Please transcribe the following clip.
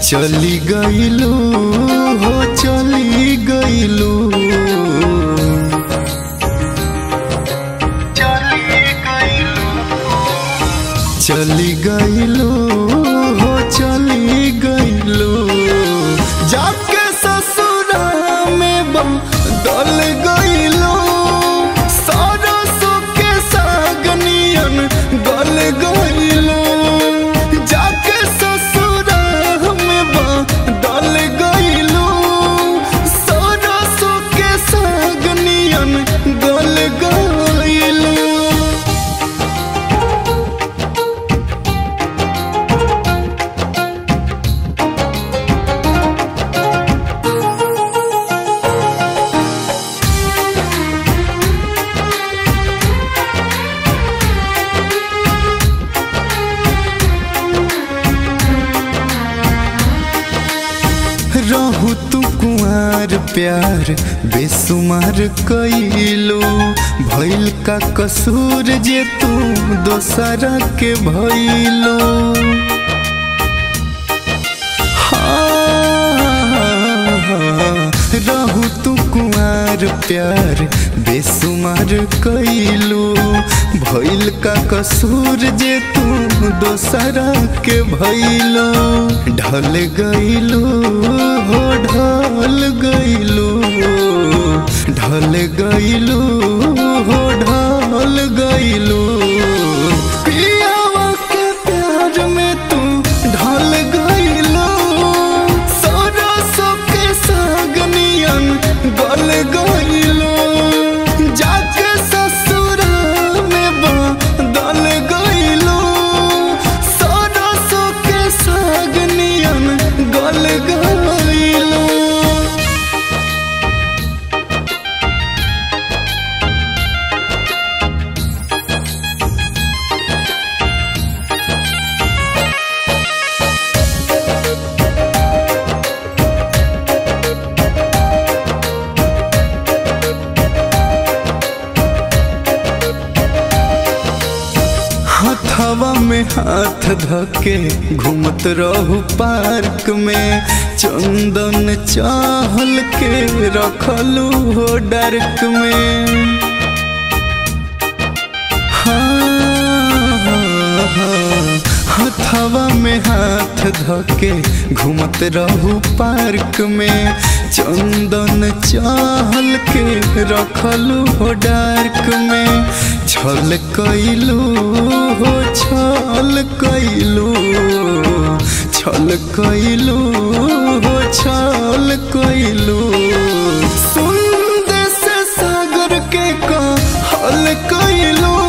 चली गईलू हो चली गईलू, चली गईलू हो चली गईलू, जाके ससुरा में बदल गईलू, सरसों के सागनियन गल गईलू, जाके ससुरा में बदल गईलू, सरसों के सागनियन गल गईलू। रहू तू कुंवार प्यार बेसुमार कइलो, भइल का कसूर जे तू दोसरा के भइलो। रहू तू कुंवार प्यार बेसुमार कइलो, भइल का कसूर जे तू दोसरा के भइलो। ढल गइलो हो ढल गइलो, ढल गइलो हो ढल गइलो, पियावा के प्यार में तू ढल गइलो, सरसों के सागनियन गल गइलो, जाके ससुरा में बदल गइलो, सरसों के सागनियन गल गइलो। हथवा में हाथ धके घूमत रहू पार्क में, चंदन चाहल के रखलू हो डार्क में। हथवा में हाथ धके घूमत रहू पार्क में, चंदन चाहल के रखलू हो डार्क में। छल कइलू हो छल कइलू, छल कइलू हो छल कइलू, सुंदर से सागर के कहल कइलू।